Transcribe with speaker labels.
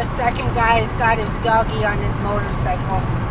Speaker 1: the second guy's got his doggy on his motorcycle.